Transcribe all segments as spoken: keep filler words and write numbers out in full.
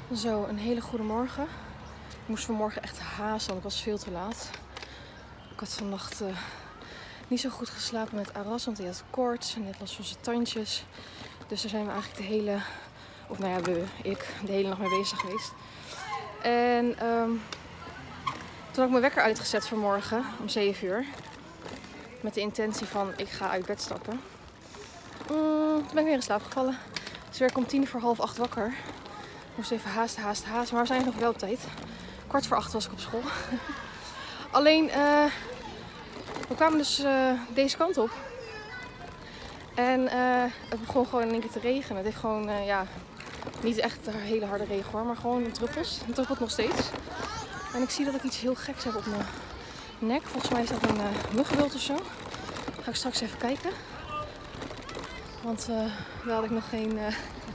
Zo, een hele goede morgen. Ik moest vanmorgen echt haasten, want ik was veel te laat. Ik had vannacht uh, niet zo goed geslapen met Aras, want hij had koorts en net last van zijn tandjes. Dus daar zijn we eigenlijk de hele, of nou ja, we, ik, de hele nacht mee bezig geweest. En um, toen had ik mijn wekker uitgezet vanmorgen om zeven uur. Met de intentie van, ik ga uit bed stappen. Mm, toen ben ik weer in slaap gevallen. Dus werd ik om tien voor half acht wakker. Ik moest even haasten, haasten, haasten. Maar we zijn nog wel op tijd. Kwart voor acht was ik op school. Alleen, uh, we kwamen dus uh, deze kant op. En uh, het begon gewoon in één keer te regenen. Het heeft gewoon, uh, ja, niet echt een hele harde regen hoor. Maar gewoon druppels. Het druppelt nog steeds. En ik zie dat ik iets heel geks heb op mijn nek. Volgens mij is dat een uh, muggenbult of zo. Ga ik straks even kijken. Want uh, daar had ik nog geen... Uh...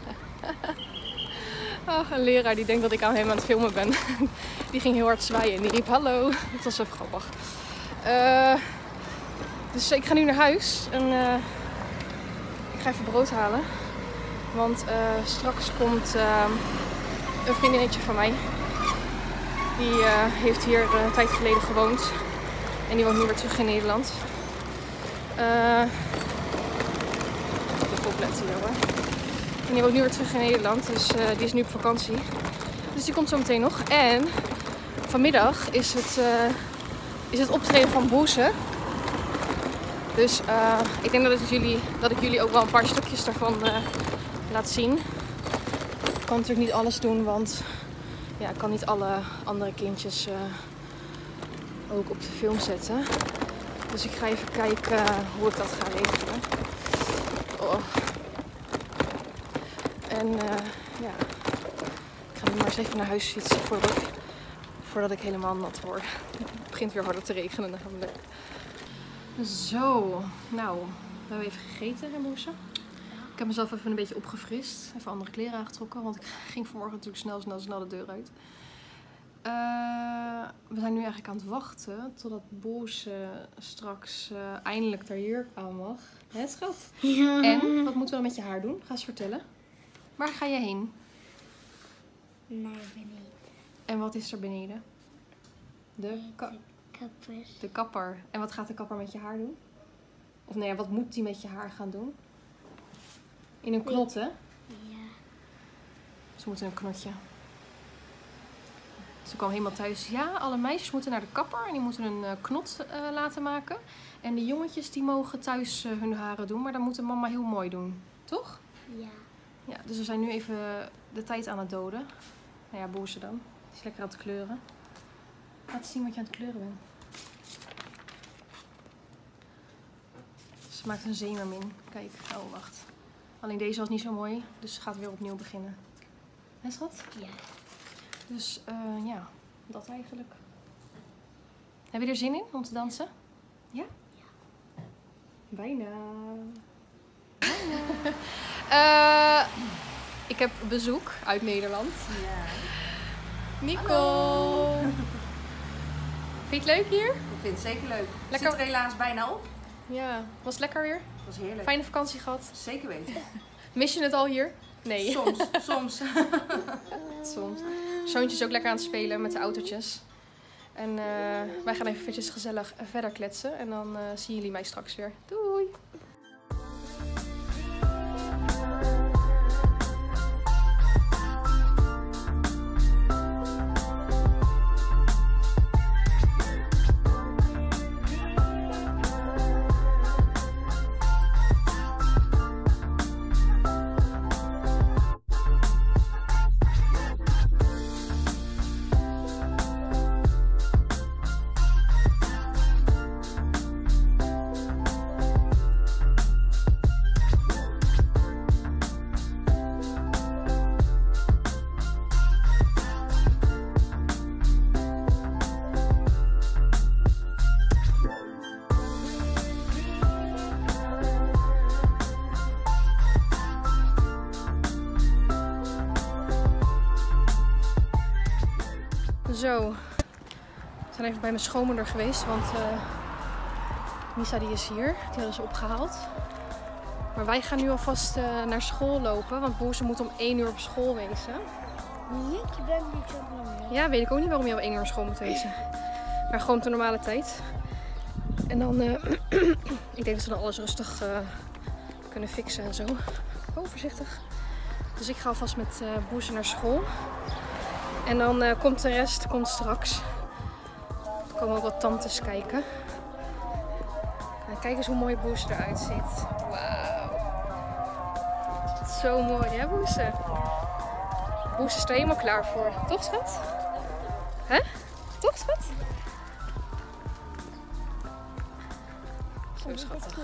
oh, een leraar die denkt dat ik aan hem aan het filmen ben. Die ging heel hard zwaaien en die riep hallo. Dat was even grappig. Uh, dus ik ga nu naar huis. En uh, ik ga even brood halen. Want uh, straks komt uh, een vriendinnetje van mij. Die uh, heeft hier uh, een tijd geleden gewoond. En die woont nu weer terug in Nederland. Uh, de volpletten hier hoor. En die woont nu weer terug in Nederland. Dus uh, die is nu op vakantie. Dus die komt zo meteen nog. En vanmiddag is het, uh, is het optreden van Boeze. Dus uh, ik denk dat, het jullie, dat ik jullie ook wel een paar stukjes daarvan uh, laat zien. Ik kan natuurlijk niet alles doen, want ja, ik kan niet alle andere kindjes uh, ook op de film zetten. Dus ik ga even kijken uh, hoe ik dat ga regelen. Oh. En uh, ja, ik ga nu maar eens even naar huis fietsen voordat ik, voordat ik helemaal nat word. Het begint weer harder te regenen namelijk. Zo, nou, we hebben even gegeten in Boeze. Ik heb mezelf even een beetje opgefrist. Even andere kleren aangetrokken, want ik ging vanmorgen natuurlijk snel, snel, snel de deur uit. Uh, we zijn nu eigenlijk aan het wachten totdat Boeze straks uh, eindelijk haar jurk aan mag. Hè, schat? Ja. En, wat moeten we dan met je haar doen? Ga eens vertellen. Waar ga je heen? Naar beneden. En wat is er beneden? De, ka De kapper. de kapper. En wat gaat de kapper met je haar doen? Of nee, wat moet die met je haar gaan doen? In een knot, hè? Ja. Ze moeten een knotje. Ze kwam helemaal thuis. Ja, alle meisjes moeten naar de kapper en die moeten een uh, knot uh, laten maken. En de jongetjes die mogen thuis uh, hun haren doen, maar dat moet de mama heel mooi doen. Toch? Ja. Ja, dus we zijn nu even de tijd aan het doden. Nou ja, Boeze dan. Die is lekker aan het kleuren. Laat zien wat je aan het kleuren bent. Ze maakt een zeemermin. Kijk, oh wacht. Alleen deze was niet zo mooi, dus ze gaat weer opnieuw beginnen. Hè, schat? Ja. Dus uh, ja, dat eigenlijk. Heb je er zin in om te dansen? Ja? Ja. Bijna. Bijna. uh, ik heb bezoek uit Nederland. Ja. Nico. Vind je het leuk hier? Ik vind het zeker leuk. Lekker. Zit er helaas bijna op. Ja. Was het lekker weer? Dat was heerlijk. Fijne vakantie gehad? Zeker weten. Mis je het al hier? Nee. Soms, soms. Soms. Zoontje is ook lekker aan het spelen met de autootjes. En uh, wij gaan even eventjes gezellig verder kletsen. En dan uh, zien jullie mij straks weer. Doei! Zo, we zijn even bij mijn schoonmoeder geweest, want uh, Misa die is hier. Die hadden ze opgehaald. Maar wij gaan nu alvast uh, naar school lopen, want Boeze moet om één uur op school wezen. Niet, je bent niet zo belangrijk. Ja, weet ik ook niet waarom je om één uur school moet wezen. Maar gewoon op de normale tijd. En dan, uh, ik denk dat ze dan alles rustig uh, kunnen fixen en zo. Oh, voorzichtig. Dus ik ga alvast met uh, Boeze naar school. En dan uh, komt de rest komt straks. Er komen ook wat tantes kijken. En kijk eens hoe mooi Boeze eruit ziet. Wauw. Zo mooi, hè Boeze? Boeze is er helemaal klaar voor. Toch, schat? Hè? Toch, schat? Zo schattig.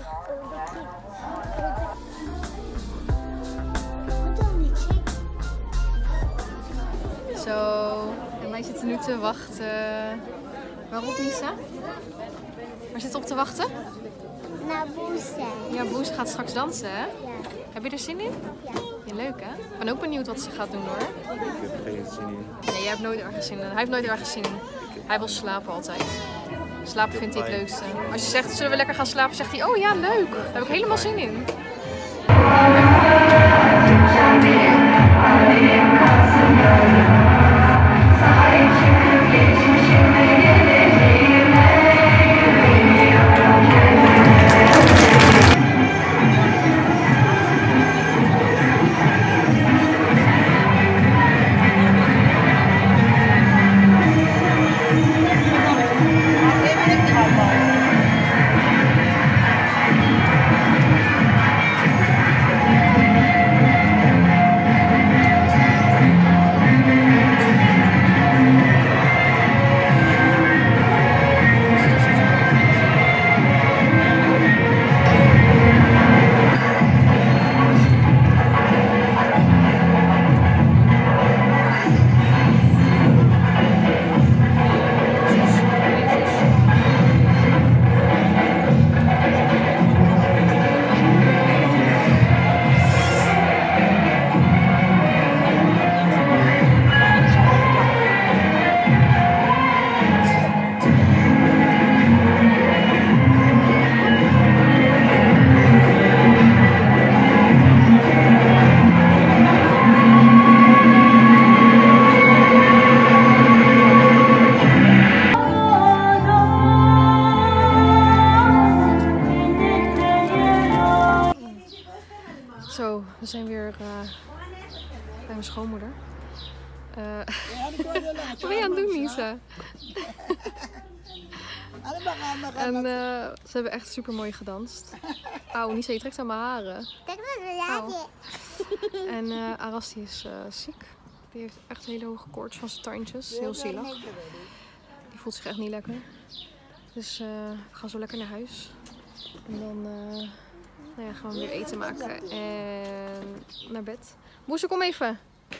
Zo, en wij zitten nu te wachten. Waarop, Nisa? Waar zit op te wachten? Naar Boeze. Ja, Boeze gaat straks dansen, hè? Ja. Heb je er zin in? Ja. Ja, leuk, hè? Ik ben ook benieuwd wat ze gaat doen, hoor. Ik heb geen zin in. Nee, jij hebt nooit ergens zin in. Hij heeft nooit ergens zin in. Hij wil slapen altijd. Slapen vindt hij het leukste. Als je zegt, zullen we lekker gaan slapen, zegt hij, oh ja, leuk. Daar heb ik helemaal zin in. Zo, we zijn weer uh, bij mijn schoonmoeder. Uh, wat ben je aan het doen, Nisa? En uh, ze hebben echt super mooi gedanst. Auw, Nisa, je trekt aan mijn haren. Auw. En uh, Aras die is uh, ziek. Die heeft echt een hele hoge koorts van zijn tandjes. Heel zielig. Die voelt zich echt niet lekker. Dus uh, we gaan zo lekker naar huis. En dan uh, nou ja, gaan we weer eten maken. En naar bed. Boeze, kom even.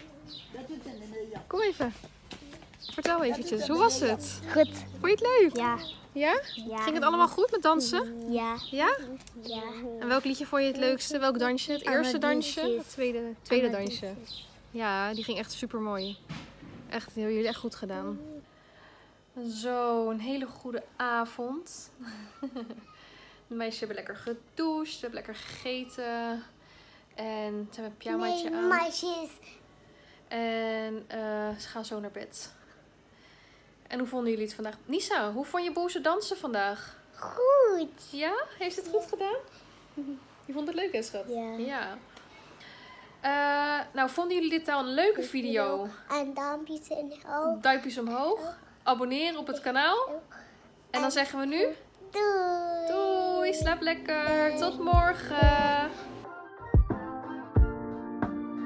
Kom even. Vertel eventjes, hoe was het? Goed. Vond je het leuk? Ja. Ja? Ja. Ging het allemaal goed met dansen? Ja. Ja? Ja. En welk liedje vond je het leukste? Welk dansje? Het eerste dansje? Amadouces. Het tweede, tweede Amadouces. dansje? Ja, die ging echt super mooi. Echt, die hebben jullie echt goed gedaan. Zo, een hele goede avond. De meisjes hebben lekker gedoucht, we hebben lekker gegeten. En ze hebben een pyjamaatje aan. meisjes. En uh, ze gaan zo naar bed. En hoe vonden jullie het vandaag? Nisa, hoe vond je Boeze dansen vandaag? Goed. Ja? Heeft ze het goed gedaan? Je vond het leuk, hè, schat? Ja. Ja. Uh, nou, vonden jullie dit nou een leuke video? En duimpjes omhoog. Duimpjes omhoog. Abonneren op het kanaal. En dan zeggen we nu... Doei. Doei, slaap lekker. Tot morgen.